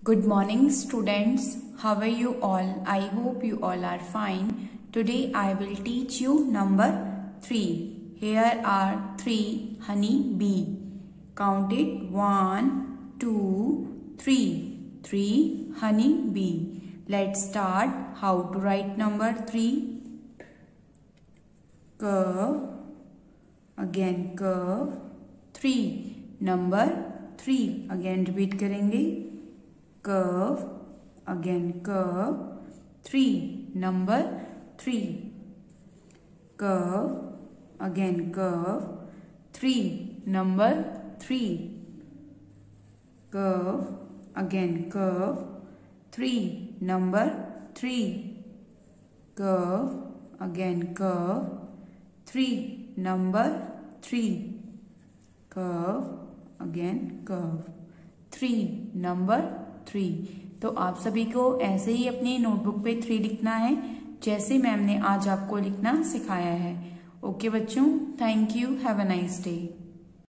Good morning students, how are you all? I hope you all are fine. Today I will teach you number 3. Here are 3 honey bee. Count it 1, 2, 3. 3 honey bee. Let's start how to write number 3. Curve, again curve, 3. Number 3. Again repeat करेंगे. Curve, again curve, 3. Number 3. Curve, again curve, 3. Number 3. Curve, again curve, 3. Number 3. Curve, again curve, 3. Number 3. Curve, again curve, 3. Number 3. तो आप सभी को ऐसे ही अपनी notebook पे 3 लिखना है जैसे मैम ने आज आपको लिखना सिखाया है. ओके बच्चों, thank you, have a nice day.